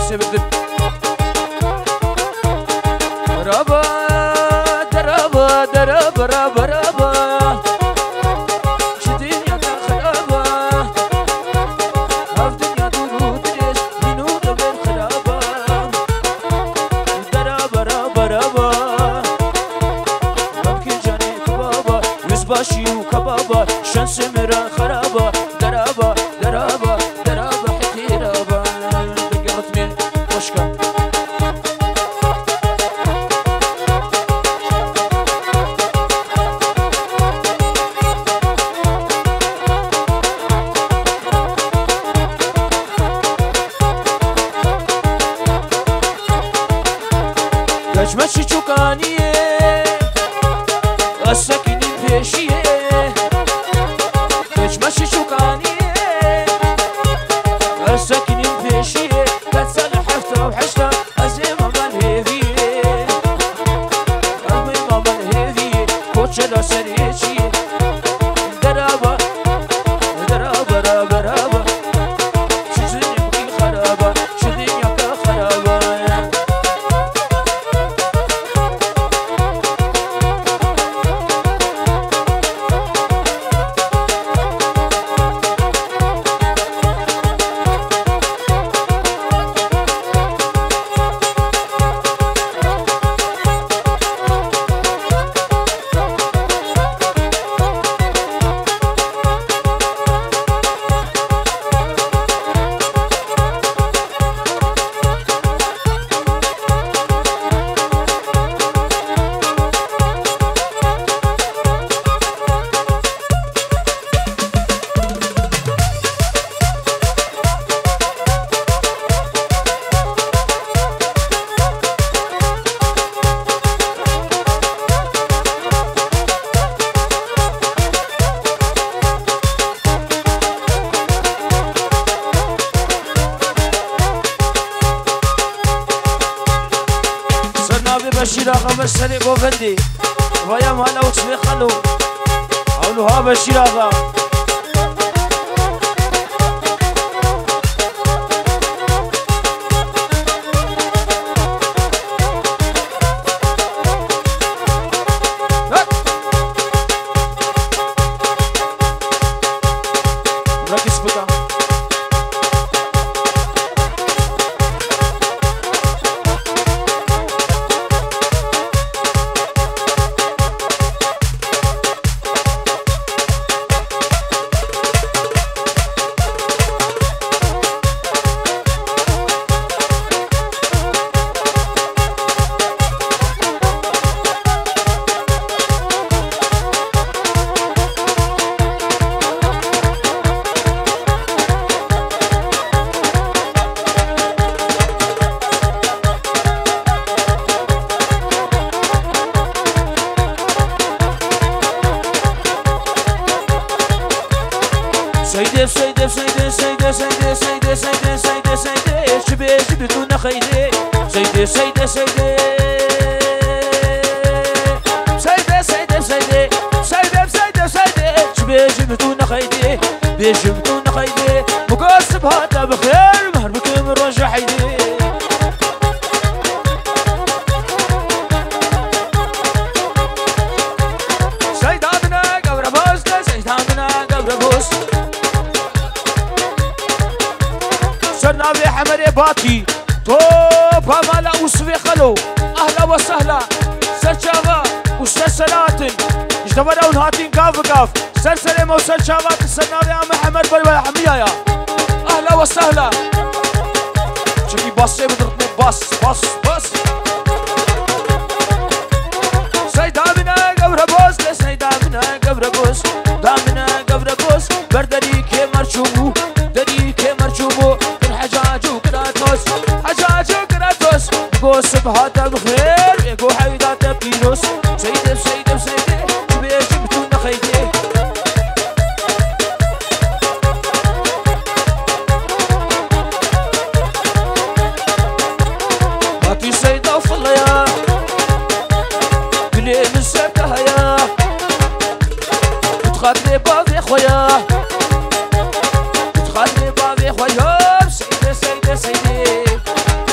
بس بدل رابا درابا درابا رابا رابا شدينيا خرابا هاف دنيا دورو دريش منو دبر خرابا درابا رابا رابا ممكن جاني كبابا يزباشي وكبابا شمس مرا خرابا درابا درابا درابا حكي رابا بقرت من وشكا ماشي شوكانية السكين بيشية ماشي شوكانية السكين بيشية كتسال حفتة وحشتة أزي ماما الهيفية أمي ماما الهيفية كوتشلا سريتشي درابا درابا رابا رابا شزيني بكي خرابا شديني كا خرابا بشير آقا بسري بوفندي ويا مالا وتسمي خلو قولوها بشير آقا ركز بقى سيدي سيدي سيدي سيدي سيدي سيدي سيدي سيدي سيدي شبي شبي دون خيدي سيدي سيدي سيدي سيدي سيدي سيدي سيدي سيدي سيدي شبي شبي دون خيدي بيجي بدون خيدي مقاسب هذا بخير مهر بكم رجع حيدي سيداتنا قبر بوس سيداتنا قبر بوس صرنا بحمر باكي توبا مالا وصفي خلو اهلا وسهلا سرشاغا وسلسلات اجتمعون هاتين كاف كاف سلسلة وسلشاغات صرنا بيا محمد بالبلا حمية يا اهلا وسهلا شكي باصي بدرتني باص باص باص سيدا بنا قبر بوس سيدا بنا قبر بوس دامنا قبر بوس بردري كي مرشوبو دري كي مرشوبو حجاج وكراتوس حجاج وكراتوس قوس بهذا بخير يقو حيدات بيروس سيدي سيدي سيدي شبيه شبتونا خيدي هاتي سيدة وفلا يا بلي نسيتها يا تخلي بابي خويا تخلي بابي خويا سيدي سيدي سيدي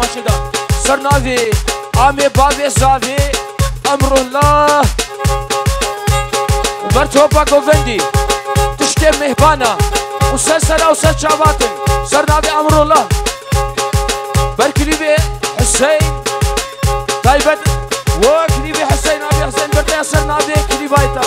تماشي دا سرناوي عامي بابي زافي أمر الله برتوبا كوفندي تشتي مهبانا وسلسلة وسلشاباتن سرناوي أمر الله بركليبي حسين طيبت وكليبي حسين أبي حسين برتيا سرناوي كليبايتا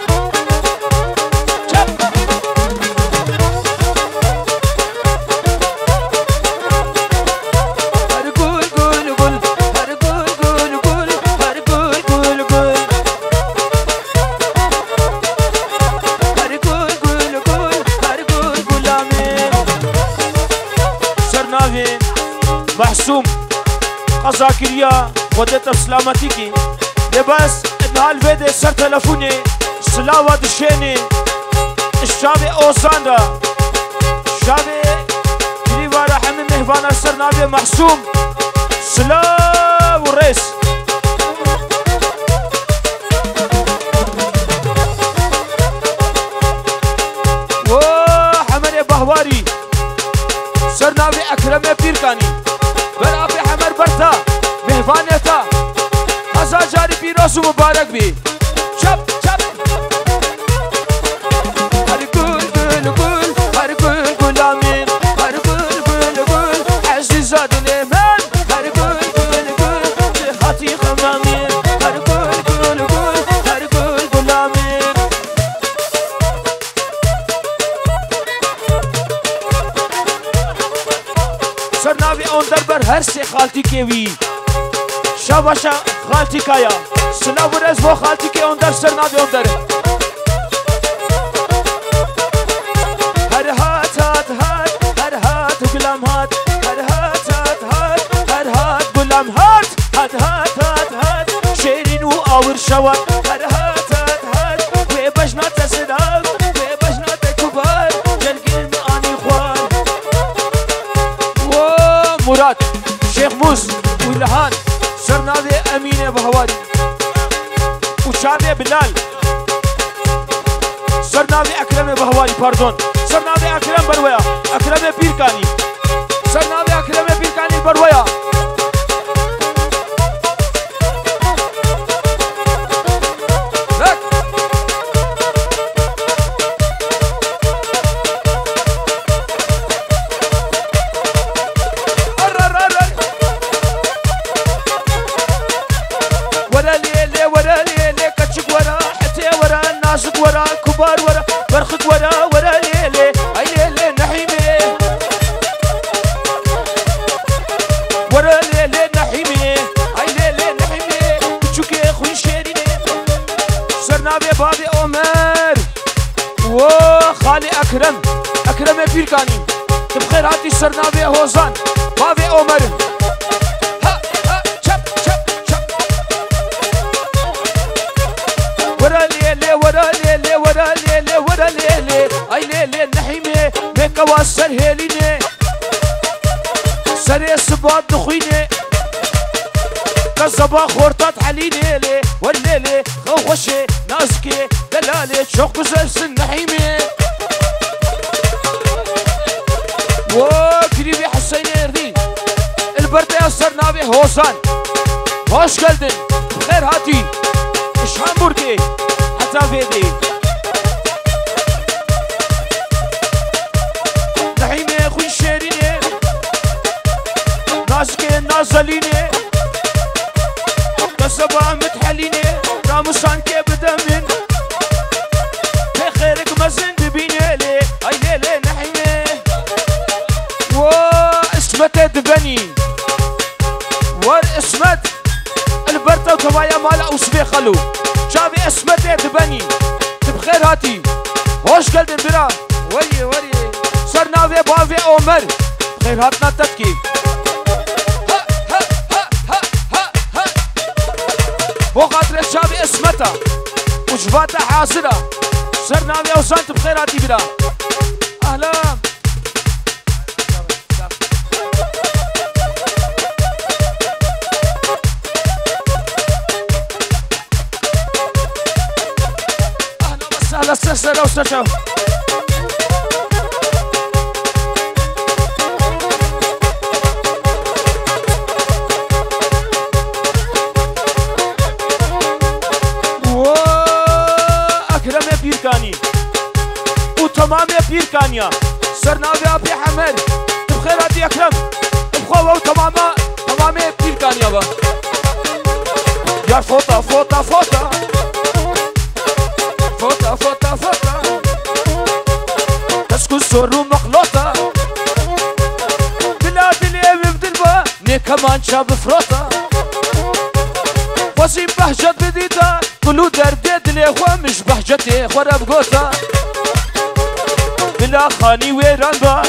محسوم قزاكريا وديت سلامتيكي لباس نهال فيدي سر تلفوني سلاوة دشيني الشابي اوزاندا الشابي كليبا رحمي مهبانا سرنابي محسوم سلاو الرئيس وحمد بهواري سرنابي أكرم بيركاني برابي حمر برتا مهفانيتا هزار جاري بيروس مبارك بي شب شب هر قول قول قول هر قول قول آمين هر قول قول قول عزيزات الإيمان هر قول قول قول خاطي خمامين هر قول قول قول هر قول قول آمين سرناوي اون دربر هر سي خالتي كيوي شاباشا خالتي كايا سلاو رز بو خالتي كي اون در سرناوي اون در هر هات هات هات هر هات غلام هات هر هات هات هات هر هات غلام هات هات هات هات هات شيرين و اور شوات هر هات هات هات و بجنات سداو و بجنات كبار جلقين اني خوار مراد شيخ موس والهان سرناوي أمينة بهواري وشابي بلال سرناوي أكرم بهواري باردون سرناوي أكرم برويا أكرم بيركاني سرناوي أكرم بيركاني برويا ورا كبار ورا برخت ورا ورا ليلي اي ليلي نحيمي ورا ليلي نحيمي اي ليلي نحيمي بتشوكي خوي شيريني سرناوي بابي عمر وخالي اكرم بيركاني بخير هاتي سرناوي هوزان بابي عمر ورا ليلي ورا ليلي ورا ليلي ورا ليلي اي ليلي نحيمي ميكا وسر هيليني سري الصباط دخويني كالصباح خورطات حليني لي والليلي خوشي نازكي دلالي شوق زلس النحيمي وكريبي حسيني ردين البرد ياسر نابي هوسان hoş geldin بخير هاتي شامبورغي حتى فيدي نحيمي خوي شيريني نازكي نازليني كسبا متحليني راموسان كي بدمين بخيرك مزن دبيني لي اي ليلي نحيمي واسمت دبني والاسمت البرتا وكوايا مالا وسبي خلو شابي اسمت دبني بخير هاتي hoş geldin برا وري سرناوي بافي عمر بخير هاتنا تتكي وخاطر الشابي اسمتها وجباتها حاصلة سرناوي وصلت بخير هاتي برا اهلا اهلا وسهلا وسهلا كبانيا سرناوي أبي حمر بخير هاتي أكرم بخوة وتماما تمامي بيركانيا با يا فوتا فوتا فوتا فوتا فوتا فوتا تسكن سرو مخلوطة بلاد اليوم بدلبا ني كمان شاب فروطة وزي بهجت بديتا كلو دردي دلي خوا مش بهجتي خورا بقوتا بلا خاني ويران با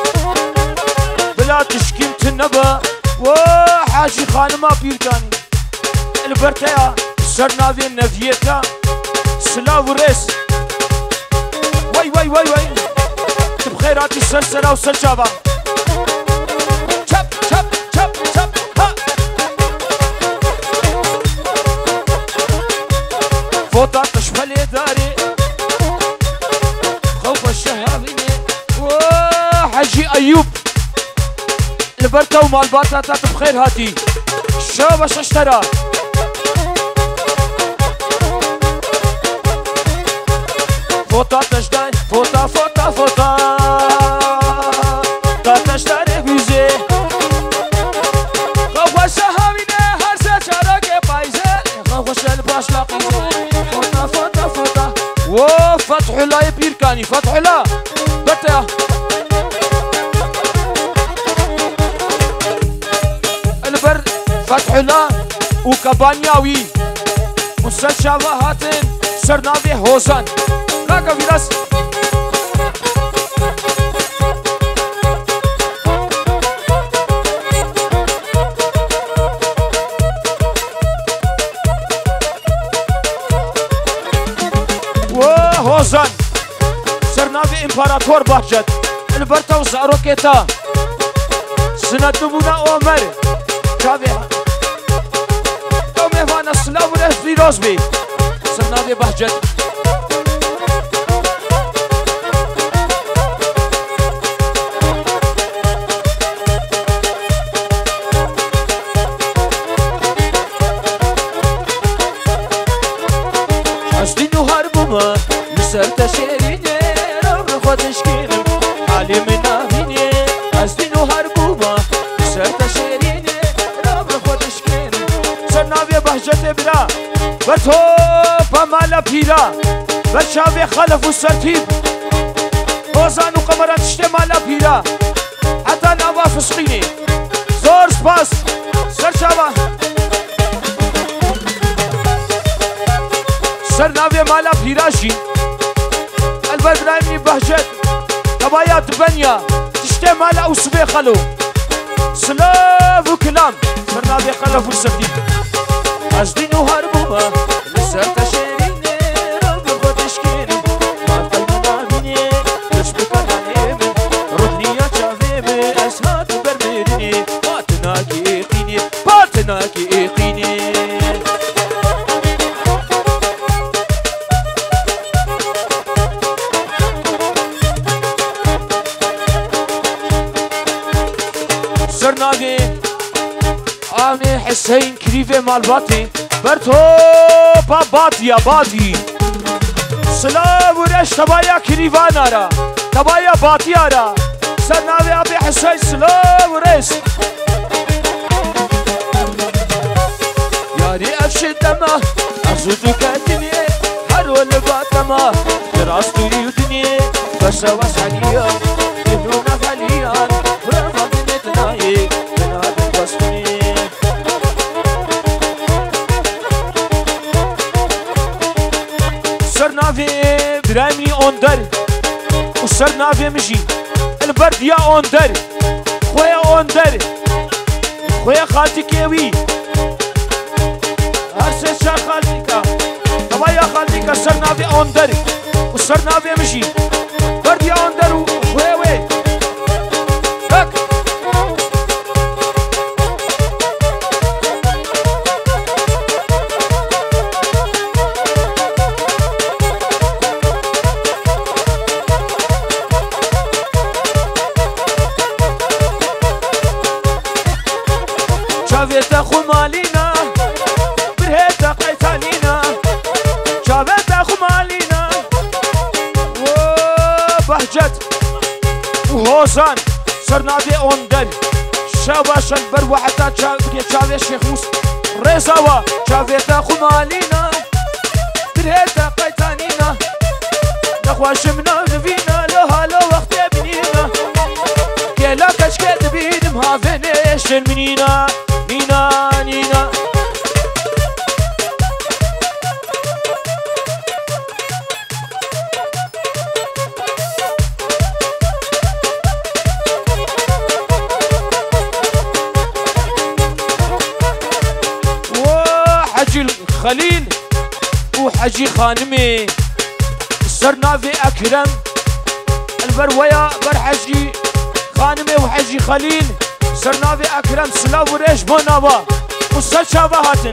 بلا تشكيم تنبا وحاجي خانما بيركاني البرتيا سرناوي النفيتا سلاو ريس واي واي واي واي بخيراتي سلسلة وسلجابة شب شب شب شب ها فوتا تشبه داري خوف الشهابيني وحجي أيوب البركة ومالباتا تات بخير هاتي شابش اشترى فوتا تشتري فوتا فوتا فوتا تشتري بيزي خوف الشهابيني هرسة شارك بايزة خوف الباش لاقيزي فوتا فوتا فوتا وفتح الله يبيركاني فتح الله بطيا البر فتح الله وكبانياوي مسلسل هاتن سرناوي هوسان راكا فيلاس هوزان سرناوي امبراطور بحجت البرتا وزاروكيتا سنة دبونا عمر شابه تومي فانا سلاو ره فيروز بي سرناوي بحجت أصدينو هربوما سرت شيريني رب خودش كيرم علي منا بيني أصدينو هربوما سرت شيريني رب خودش كيرم سرناوي بهجت برا بتو بمالا بيرا بشاوي خلف وسرتيب وزان وقمرة تشتي مالا بيرا حتى نوا فسقيني زور سباس سرشاوا سرناوي مالا بيراشي البدرايمني بهجت تبايات بنيا تشتي مالا وسبي خلو سلاف وكلام سرناوي خلف وسرتيب أجدين وهربوما لسرت شيريني رب خودش كيري ما قلبنا مني تشبك العليم رضني يا شافيمي أسهات برميريني باتناكي إيقيني باتناكي إيقيني سرناوي آمي حسين كريفي مالباتي برتو باتيا باتي سلام ورش تبايا كريفانارا تبايا باتيارا سرناوي آبي حسين سلام ورش ياري أفشي دما أزودو كاتني هرول باتما دراستو يودني بس وسعليا إنونا فاليا ورفض متناي بنادم بسوني سرناوي برايمني اوندر وسرناوي مشي البرد يا اوندر خويا اوندر خويا خالتي كيوي هرسي شا خالتيكا تبايا خالتيكا سرناوي اوندر وسرناوي مشي برد يا اوندر وخويا وي هك شافيتا خمالينا برهيتا قيتانينا شافيتا خمالينا وبهجت وهوزان سرنادي اوندل شاباش البر وحتى تشافي الشيخ موسى ريزاوا شافيتا خمالينا دريتا قيتانينا نخواش منا نبينا لها لو وقت بنينا كلا كشكت بينم هافنيش المنينا نينا نينا حجي الخليل وحجي خانمي سرنافي أكرم البروية برحجي خانمي وحجي خليل سرنافي أكرم سلاو ريش بونابا وسر شابهاتن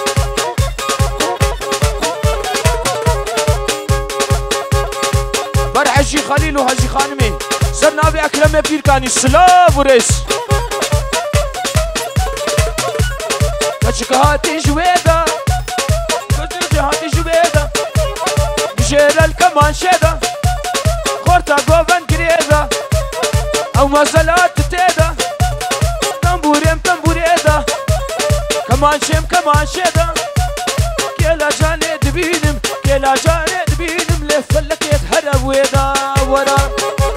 برحجي خليل وحجي خانمي سرنافي أكرم بيركاني سلاو ريش هاتي جويدة هاتي جويدة بجير الكمان شيدة خورتا قوفن كريدة او مازالات تتيدة تنبوريم تنبوريدة كمان شيدة كيلا جاني دبينم كيلا جاني دبينم لفلك يتهرب ويدا ورا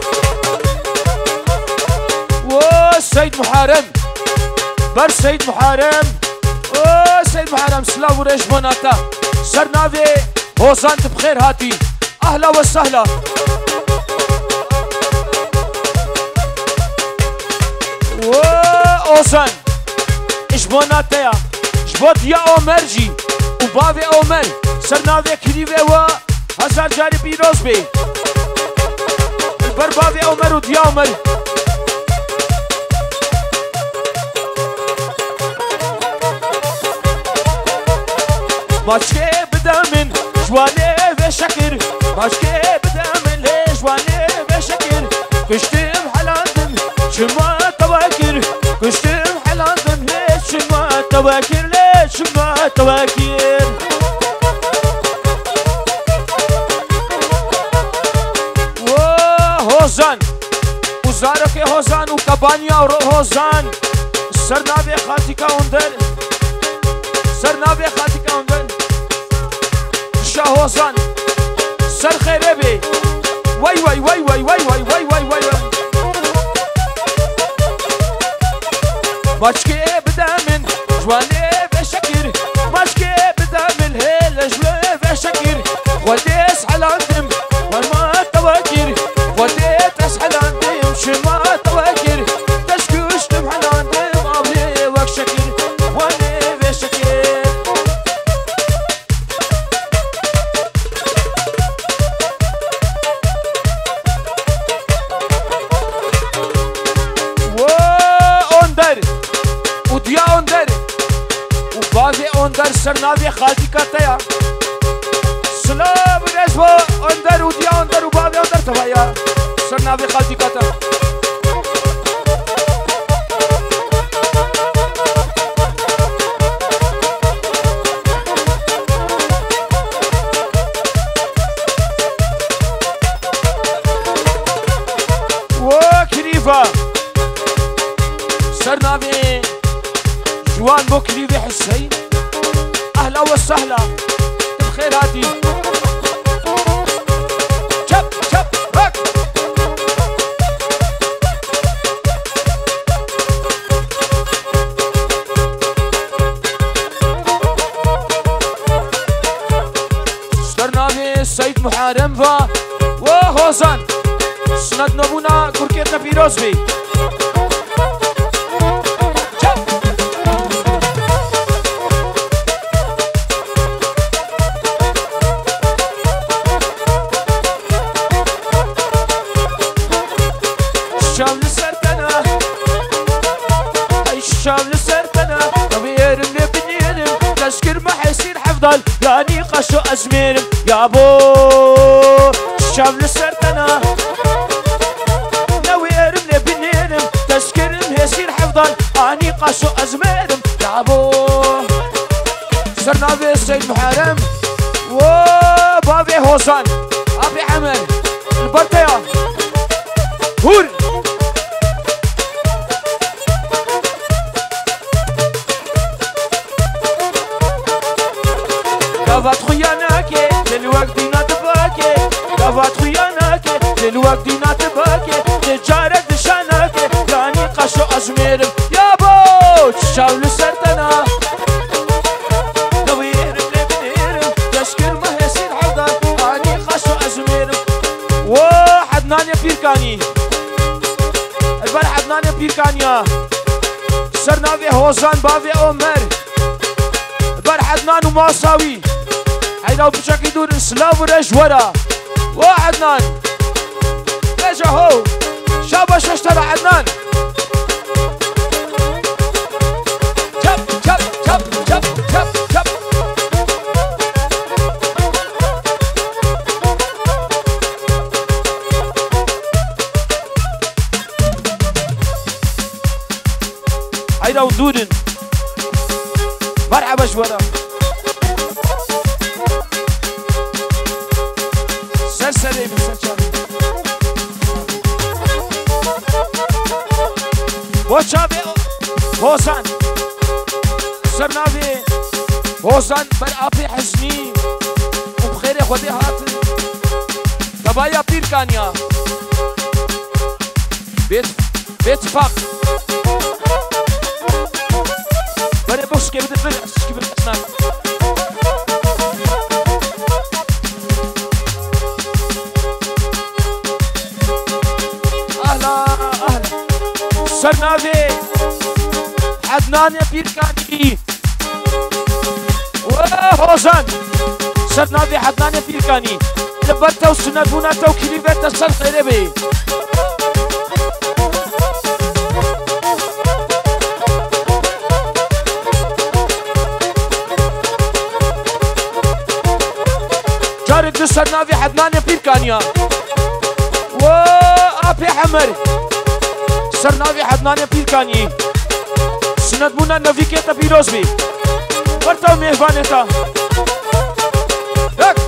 والسيد محارم بر سيد محارم سيد محرم سلاو وريش بوناتا سرنافي هوزان بخير هاتي اهلا وسهلا اوزان ايش بوناتا يا جبوت يا عمرجي وبابي عمر سرنافي كريفي و هزار جاري بيروز بي البر بابي عمر وديا عمر ماشكي بدا من جواني بشكر ماشكي بدا من جواني بشكر كشتم حلاندم شما تواكر كشتم حلاندم ليش شما تواكر ليش شما تواكر هوزان وزارك هوزان وكابانيا هوزان سرنافي خاتي كاوندر سرنافي خاتي كاوندر هوزان سر خيري بي واي واي واي واي واي واي واي واي واي ماشكي بدا من جواني بشكر ماشكي بدا من هيل جواني بشكر وديس على عندم والما تواكر وديس على عندم شما تواكر تشكوش تبحل عندم أبلي وك شكر واني بشكر بازي اندر سرنافي خالتي كاتايا سلام ريشبو اندر وديا اندر وبابي اندر تبايا سرنافي خالتي كاتا وكريفا سرنافي جوان بوكلي في حسين اهلا وسهلا بخير هاتي شب شب رك سترنافي سيد محارم فا وهوزان سند نبونا كركيتنا فيروز بي الشام لسرتنا طبيعي بنيرم تشكر ما حيصير حفضل يا نيقش وازميرم يا ابو الشام لسرتنا نويرم بنيرم تشكر ما يصير حفضل يا نيقش وازميرم يا ابو صرنا في السيد محارم وبابي هوزان ابي حمل البرتيا هور الوقت ناتباكي تجارة دشاناكي يعني قشو أزميرم يا بو شاول سرتنا نويرم لبنيرم تشكر مهسين حضر يعني قشو أزميرم واحد نانيا بيركاني البارح عدنان بيركانيا سرنا في هوزان بافي عمر البارح عدنان وماساوي هيدا بشكل دور سلاف ورجورة وعدنان رجع هو شابش اشترى عدنان جب جب جب جب جب جب هيدا ودودن مرحبا شورا سلسلة بسلسلة وشابي هوزان صرنا في هوزان برقابي حزني وبخير خودي هاتن تبايا بيركانيا بيت فاق بري بوكس كيف تفلس كيف الاسنان اهلا اهلا صرنا في عدنان يا بيركاني وهوزان صرنا في عدنان يا بيركاني لبرتا وسندوناتا وكليباتا صار خيري بي جارك صرنا في عدنان يا بيركانيا وابي حمر صرنا في عدنان يا بيركاني سندونا نافيكيتا بيروزبي برتا وميهفانيتا هك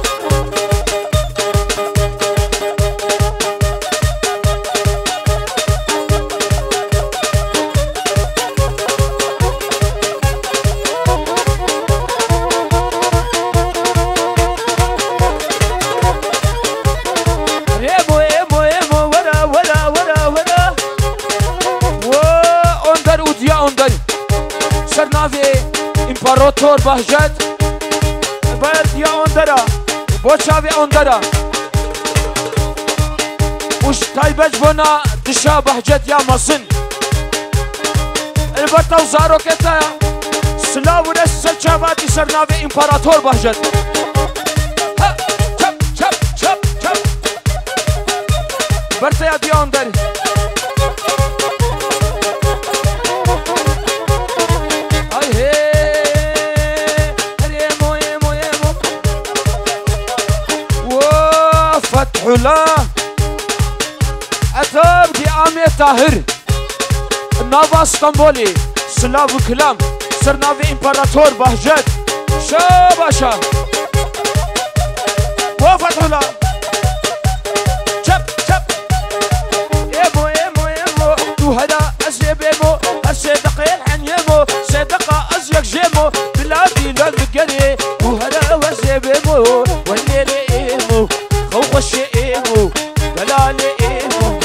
صرنا في امبراطور بهجت برد يا اندرا بوشافي اندرا وش تايبج بنا تشا بهجت يا مصن البتا وزارو كتا سلاو رسل شاباتي صرنا في امبراطور بهجت ها شب شب شب شب برتا يا دي اندر حلا أثار دي عامية طاهر النافا اسطنبولي سلاف وكلام صرنا في امبراطور بهجت شاباشا وفتحلا شب شب يمو يمو يمو تو هدا أزيب يمو الصدقين عن يمو صدقة أزيك جيمو بلادي للقري وهدا وزيب يمو والليل يمو خوش إيمو دلالي إيمو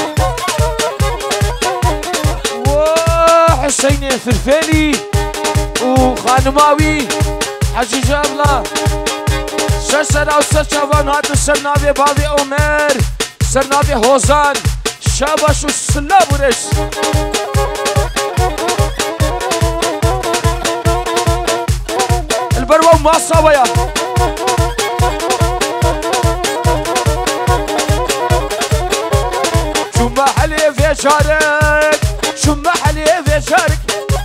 وحسين فرفيلي وخانماوي حجي جابلا سلسلة وسلسلة هاتو صرنا في بابي عمر صرنا في هوزان شابش والسلابورس البروة وماصاوية شو محلي في شارك شو محلي في شارك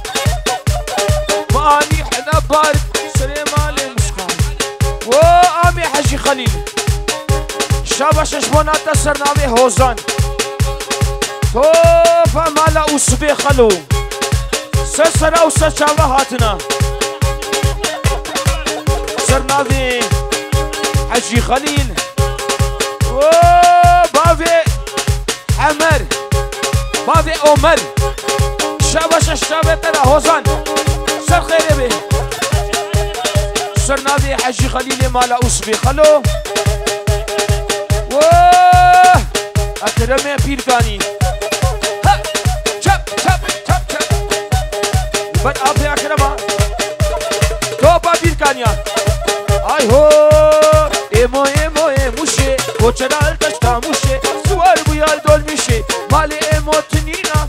ماني حنا بارك سليمان المشقان وامي حجي خليل شابش شبونات صرنا في هوزان توفا مالا وصبي خلو سلسلة وسلسلة هاتنا صرنا في حجي خليل وبافي عمر بافي عمر شابش الشابة ترى هوزان سر خير به صرنا في حجي خليل مالا وصبي خلو اكرمي بيركاني شب شب شب شب بن ابي اكرما توبا بيركانيا اي هو ايمو ايمو ايموشي وچرال تشتا موشي سوار بيال دول مشي مالي ايمو تنينا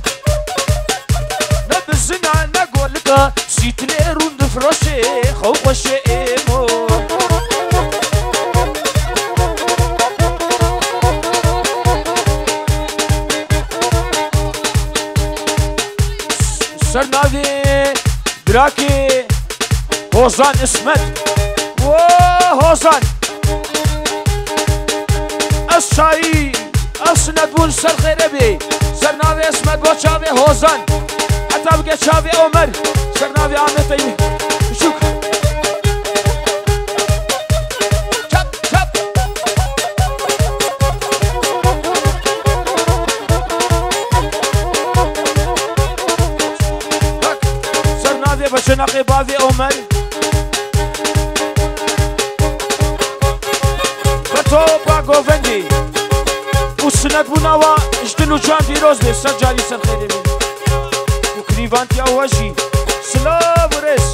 نبزنا نقولك سيتني روند فروشي خوشي ايمو سرناوي دراكي هوزان اسمت هوزان الشاي اسند بون سر خير بي سرناوي اسمت بو شاوي هوزان حتى بقى شاوي عمر سرناوي عامل طيب شوك شب شب سرناوي بشناقي بافي عمر توبا گووندی و سند بوناوا اجتنو جان دیروز به سر جاری سر خیلی بی و کریوانتی آواشی سلام و رس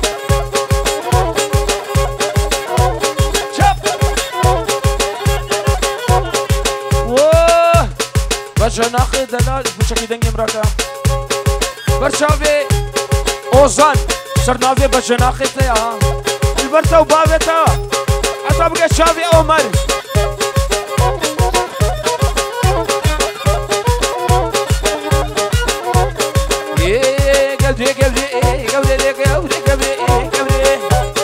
چپ و بجناخی دلال بچکی دنگی مراکا برچاوی اوزان سرناوی بجناخی تیا البرتا و باویتا حتى بقى شافي عمر قبلي قبلي قبلي قبلي قبلي قبلي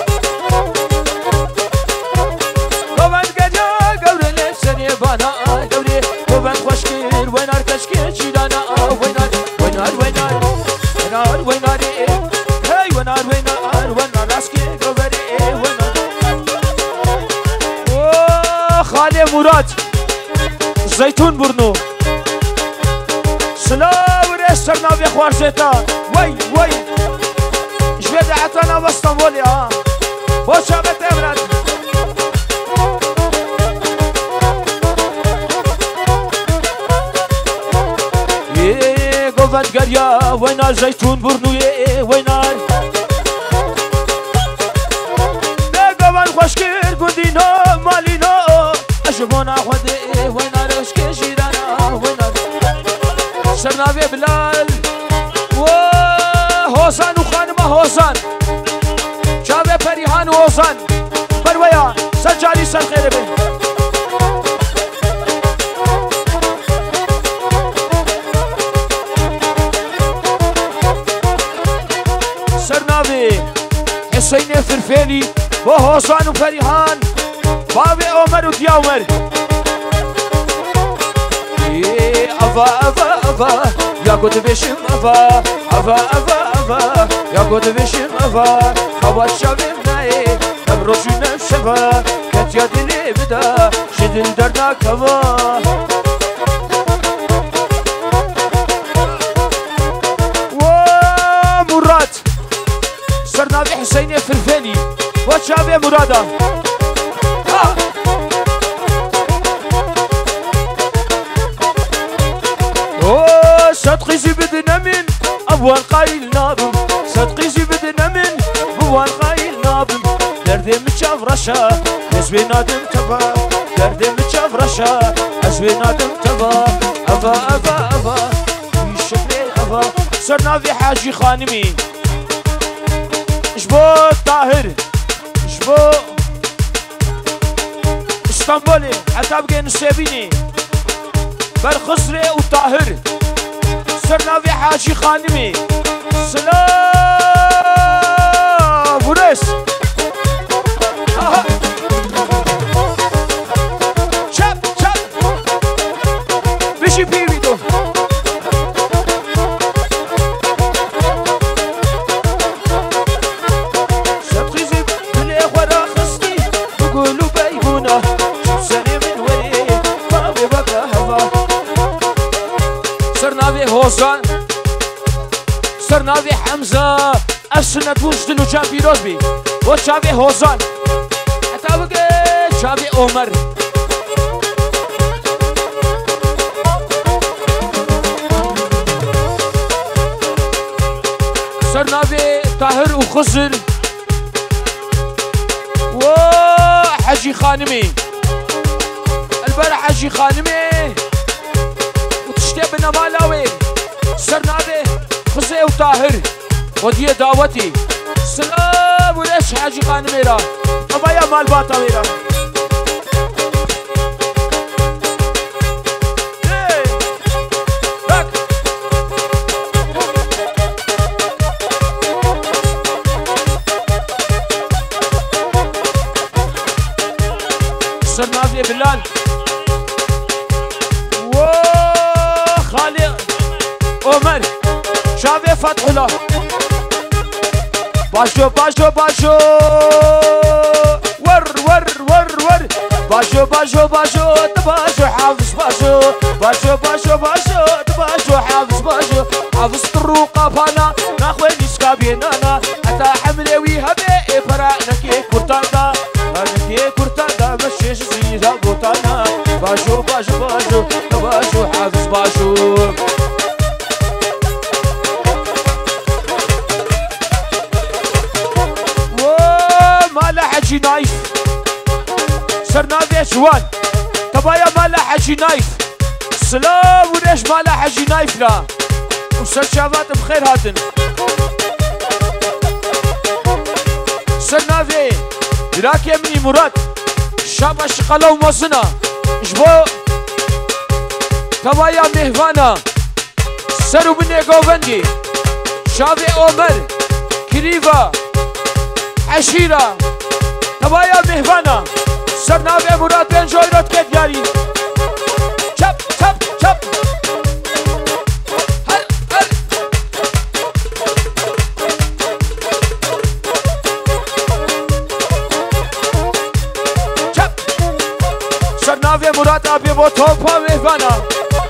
قبل قجا قبل نفسني بانا قبلي قبل خوشكير وينار كشكير شيلانا وينار وينار وينار وينار وينار هاي وينار وينار وينار راسكي قبلي وينار خالي مراد زيتون برنو سلام ورسرنا في خوارزيتا وي وي جبت عطانا باسطنبولي بوشا بتمرد قوات قريا وينار زيتون برنو وينار قوات خوشكير قدينا مالينا أجبونا خودي وينار اشكي جيرانا وينار سرناوي بلال هوزان وخانمه هوزان شابه فريحان وهوزان برويا سجاري سر خير به سرناوي حسين فرفيلي وهوزان وفريحان بابي عمر وديا عمر أفا أفا أفا يا قد بشم أفا أفا أفا أفا يا قد بشم أفا خوات شابم ناي نبروشو نفشفا كت يا دلي بدا شدل درنا كوا ومراد سرناوي حسيني فرفيلي وشابي مرادا صدقي بدنا من أول قايل نابم صدقي بدنا من أول قايل نابم دردي متشاف رشا أزوي نادم تبا دردي متشاف رشا أزوي نادم تبا أفا أفا أفا يشكلي أفا صرنا في حاجي خانمي شبو طاهر شبو اسطنبولي حتى بقي نسيبيني برخصري وطاهر صرنا في حاجي خانمي سلام ورس شب شب بشي بيبيدو سبخيزي بالاخوة راخصتي بقولوا بيبونا شوف سنة من وري ما ببقى هوا صرنا في هوزان صرنا في حمزة السنة وجدلو شافي روزبي وشافي هوزان حتى بقى شافي عمر سرنافي طاهر وخزر و حجي خانمي البرع حجي خانمي وتشتي بنا مالاوي سرنافي خزر وطاهر ودي دعوتي سلام وليش حجي خانمي را أبايا مال باتا ميرا سرنافي بلال و خالي عمر شافي فتح الله باشو باشو باشو ور ور ور ور باشو باشو باشو تباشو حافظ باشو باشو باشو باشو تباشو حافظ باشو حافظ الطروقة فانا ناخوي نسكابينانا حتى حملي ويهبي فرانكي كورتانا فرانكي كورتانا مشيش زيها بوتانا باشو باشو باشو تباشو حافظ باشو حجي نايف سرنافي شوان تبايا مالا حجي نايف سلام وليش مالا حجي نايف لا وسر شابات بخير هاتن سرنافي دراك يمني مراد شابا شقلا ومصنع جبو تبايا مهوانا سرو بني قوفندي شافي عمر كريفا عشيرة تبايا مهوانا سرنافي مراد بين جويرات كدياري شب شب شب هل هل شب سرنافي مراد ابي بو توبا مهوانا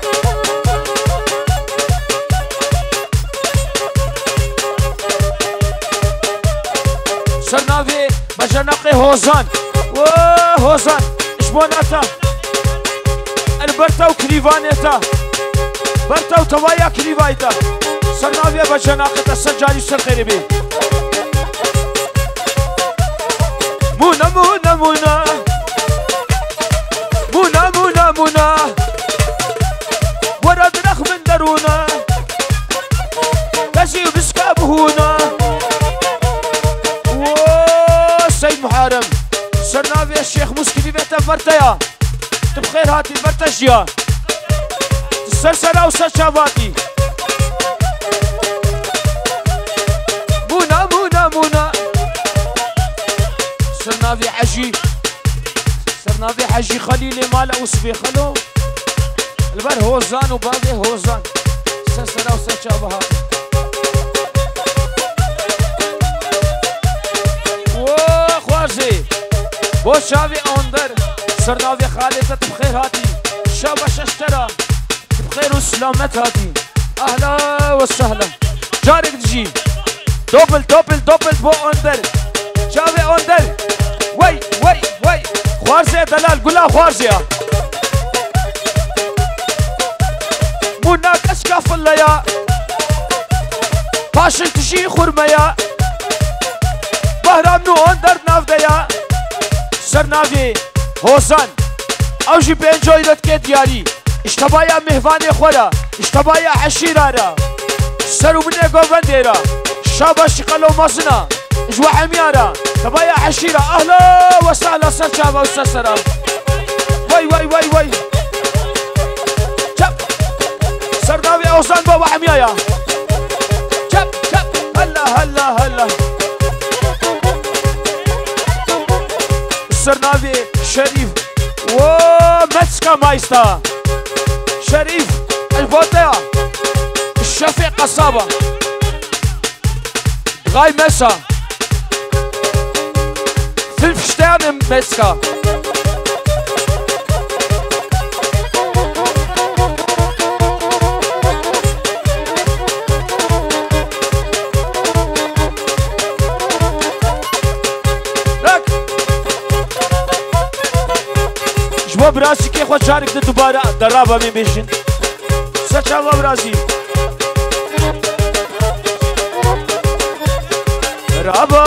سرنافي بجنقي هوزان وهوزان شبوناتا البرتا وكليفانيتا برتا وتوايا كليفايتا سرنافي بجنقي السجاري سرخيري بي مونا مونا مونا مونا مونا مونا ورد رخ من درونا تجي بسكابهونا سيد محارم سرنافي الشيخ مسكلي بيتا فرتيا تبخير هاتي البرتجيا السلسلة وسشاباتي مونا مونا مونا سرنافي حجي سرنافي حجي خليلي مالا وسبي خلو البر هوزان وباقي هوزان السلسلة وسشاباتي بو شافي اندر سرنافي خالد بخير هاتي شابا ششترا بخير وسلامت هاتي اهلا وسهلا جارك تجي دوبل دوبل دوبل بو اندر شافي اندر وي وي وي خوارزي دلال قولها خوارزيا مناك اشكاف الليا باشل تجي خرميا بهرام نو اندر نافديا سرنافي هوزان اوجي بينجويرت كدياري اشتبايا مهواني خورا اشتبايا حشيرارا سرو بني قوفنديرا شابا شقلو مصنا اجوا حميارا تبايا حشيرا اهلا وسهلا سر شابا وسسرا وي وي وي وي شب سرنافي هوزان بابا حميايا شب شب هلا هلا هلا سرنافي شريف ومسكا مايستا شريف البوطيا الشفيق قصابة غاي مسا فلفشتان مسكا براسي كي خو شارك دوباره درابه مي بيشن سچا براسي رابا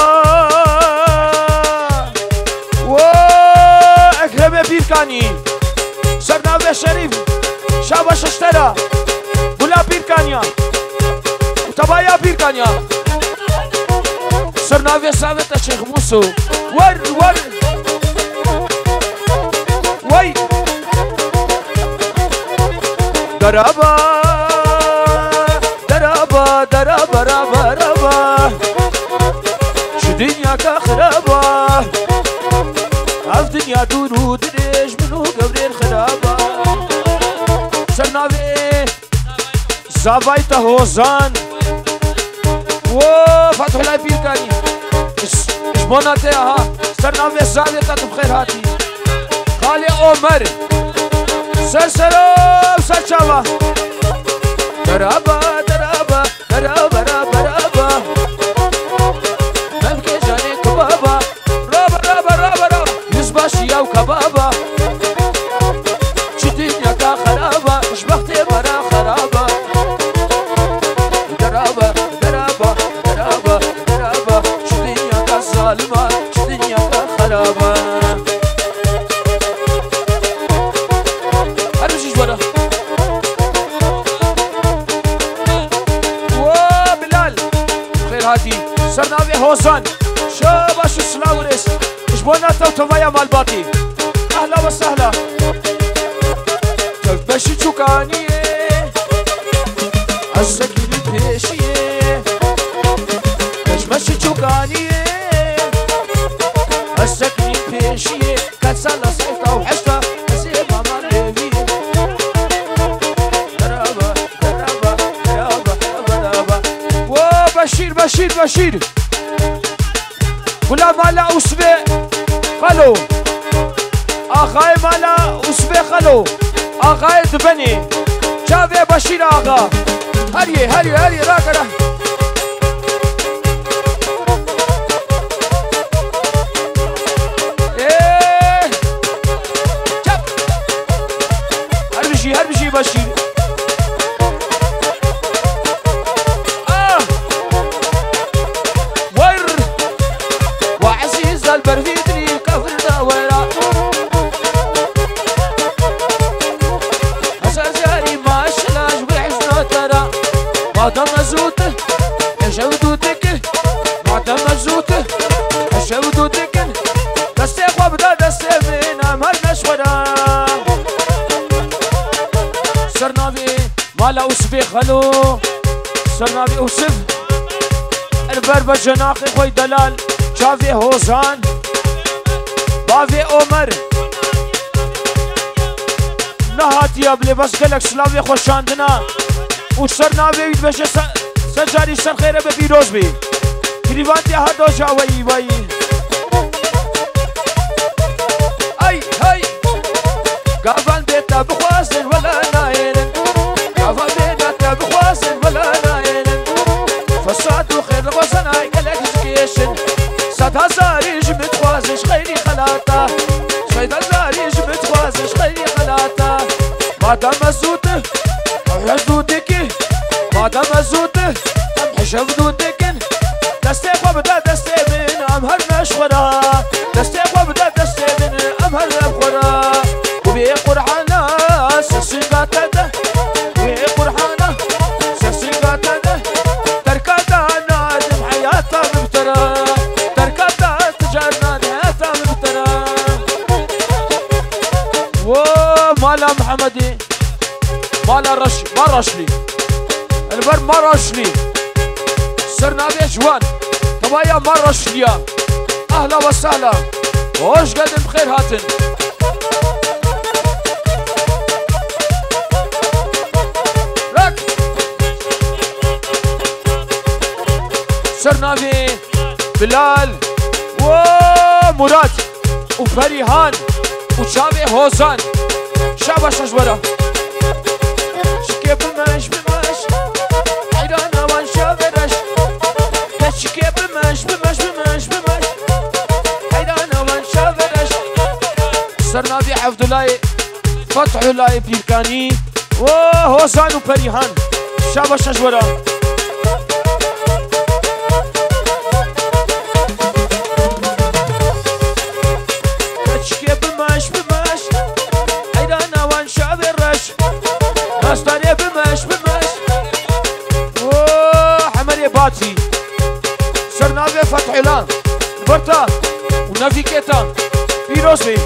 و اكرم بيركاني سرناوي شريف شاباش اشترى بولا بيركانيا وتبايا بيركانيا سرناوي ساوت الشيخ موسو ور وي درابا رابا شو دنيا كخرابة عف دنيا دورو دريش منو قبرين خرابة سرناوي زابايت هوزان وفتح الله بيركاني اشبوناتي اها سرناوي زابيتا بخير هاتي خالي عمر سرسرو سرشاوا درابا ممكن جاني كبابا رابا يزباشي او كبابا شو دنيا كا خرابة مش بختي مرا خرابة درابا شو دنيا كا ظالمة شو دنيا كا خرابة هرمشي جوانا هاتي سرناوي هوزان شاباش سلاوريس جبونا توتوفايا مالباتي اهلا وسهلا تبشي تشوكاني السكيني بيشي تبشي تشوكاني السكيني بيشي كتسالة صيفة وحشتة نسيب عمال ليبي بشير ولا مالا أسبي خلو آخاي مالا أسبي خلو آخاي دبني شافي بشير آغا هري راقرة ايه شاب هربشي بشير البرفيدري كفر داورا أسر جاري ما أشلاش وحزنا ترى ما دام زوته أشودوتك ما دام زوته أشودوتك دستي قبضة دستي من أمهر نشورا سرناوي مالا أسبي خلو سرناوي أسف البربة جناقي خوي دلال شافي هوزان بافي عمر نهاتي ابلي بس قلك سلاوي خوشاندنا وسرناوي بيش سجاري سر خيره ببيروز بي كريفانتي هادو جاوي وي اي قابل بيتا بخواسن ولا نايرن قابل بيتا بخواسن ولا نايرن فساد وخير وصناي قلك زكيشن صد هزاري جبت خوازش خيري خلاطة صد هزاري جبت خوازش خيري خلاطة ما دام زوته أو حزودك ما دام زوته أم حشف دودك دستي قبضة دستي من أمهر نشخرا دستي قبضة دستي من أمهر نبخرا وبي قرحانا سسنقاتا ده وبي قرحانا سسنقاتا ده تركاتا نادم حياتا مبترا مالا محمدي مالا ما رشلي البر ما رشلي صرنا بيجوان طبايا ما رشليا اهلا وسهلا وش قدم بخير هاتن لك صرنا بي بلال ومراد وفريهان وشافي هوزان شاباش أجورا شكي بمش عيرانا وان شافرش شكي بمش عيرانا وان شافرش صرنا بي حفظ الله فتح الله بيركاني وهوزان وفريهان شاباش أجورا سرناوي فتح لان برتا ونافي كيتان بيروزي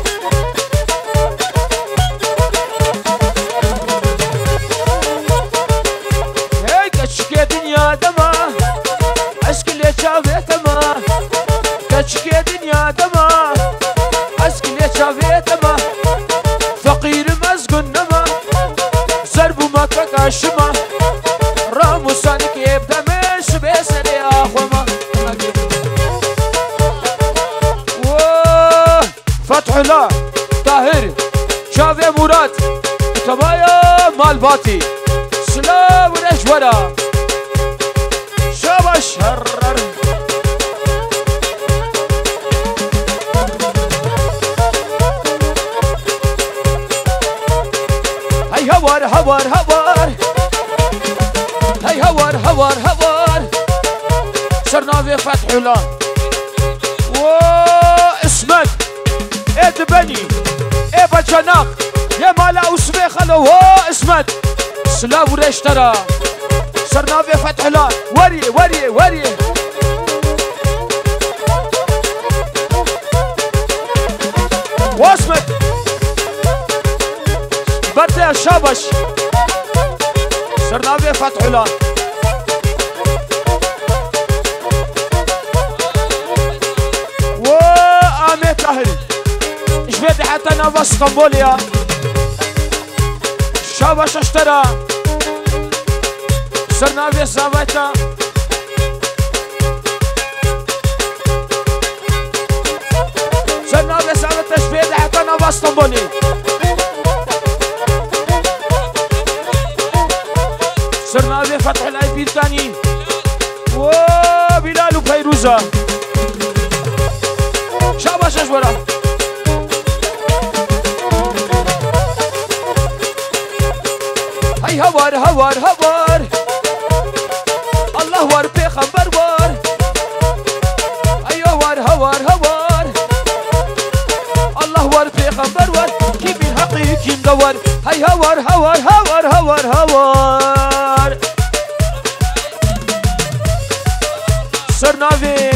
هيك اشكي دنيا دما اشكي شافي تما كشكي دنيا دما اشكي شافي تما فقير مزقن نما زرب ما كاشما رامو سانك يبدا مش بيسري اخوما فتح الله طاهر شافي مراد تمايا مالباتي سلام ونجورة شابش هرر هاي هوار هوار هوار هاي هوار هوار هوار سرناوي فتح الله واسمك ايه بني ايه بجناق يا مالا اسمي خلو اسمك سلاو ريش ترى سرناوي فتح الله وري وري وري واسمك برتي الشابش سرناوي فتح الله وآمي طاهري جبت حتى نافا اسطنبوليا شابش اشترى سرناوي سافيتا سرناوي سافيتا جبت حتى نافا اسطنبولي سرناوي فتح الاي بي الثاني وبلال وفيروزة شابش اشورا هاي هوار هوار هوار الله وار بيخبر وار هاي هوار هوار هوار الله وار بيخبر وار كيف الحقيقي مدور هاي هوار هوار هوار هوار هوار سرناوي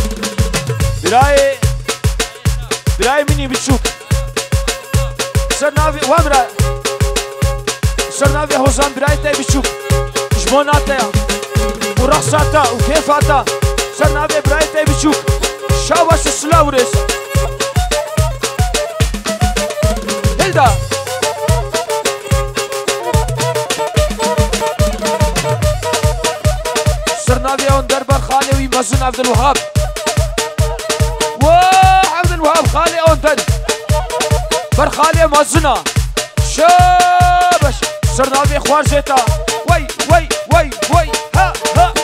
براي مني بتشوف سرناوي وامرأ سرناوي حسام براي تاي بتشوف جموناتا ورقصاتا وكيفاتا سرناوي براي تاي بتشوف شاوش السلاورس هلدا سرناوي اون دربر خالي ومزون عبد الوهاب وعبد الوهاب خالي اون در برخالي مزنا شابش سرناوي خوار زيتا وي وي وي وي ها ها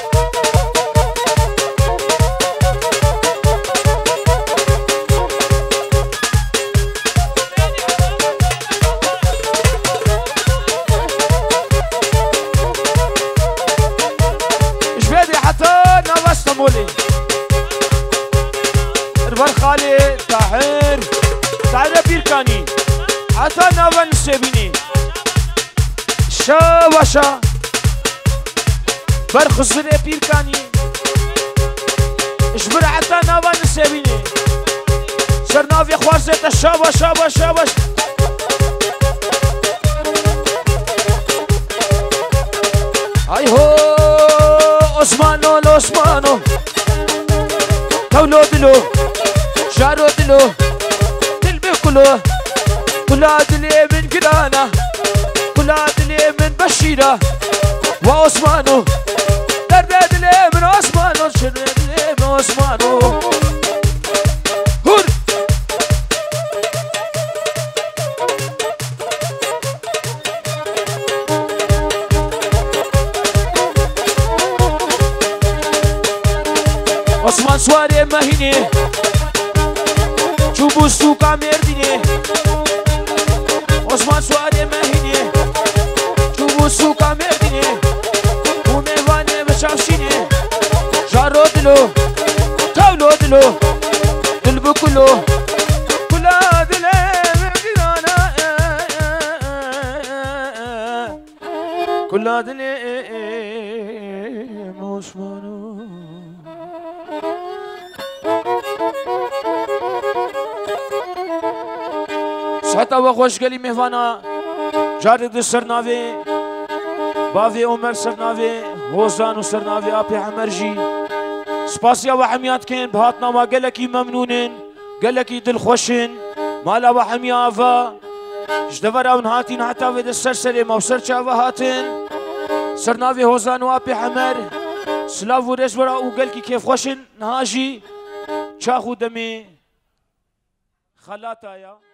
جبيدي حتى نافا اسطنبولي البرخالي طاهر طاهر بيركاني حتى نافا نسيبيني شابشا برخصري بيركاني اجبر حتى نافا نسيبيني سرناوي خوار زيتا شابش شابش شابش هاي هو عثمانو لعثمانو تولو دلو شارو دلو دلبي كله كلها دلي من كدانا كلها دلي من بشيرة وعثمانو درد دلي من عثمانو شر دلي من عثمانو هور عثمان سواري مهيني شوفوا السوق مرديني عثمان سواري مهيني شوفوا السوق مرديني وميواني بشافشيني جارو دلو تولو دلو دلبو كله كلها دلي مردينا كلها دلي عثمانو صحتا وخوش قلي مهوانا جارد سرناوي باوي عمر سرناوي هوزان وسرناوي ابي حمرجي سپاسيا وحميات كين بهاتنا ما قالكي ممنونين قالكي دل خوشين مالا وحميا افا جدورا ونهاتين حتى ود السرسري موسر شاوا هاتين سرناوي هوزان وابي حمر سلاف ورزورا وقالكي كيف خوشين نهاجي شاخو دمي خلاتا يا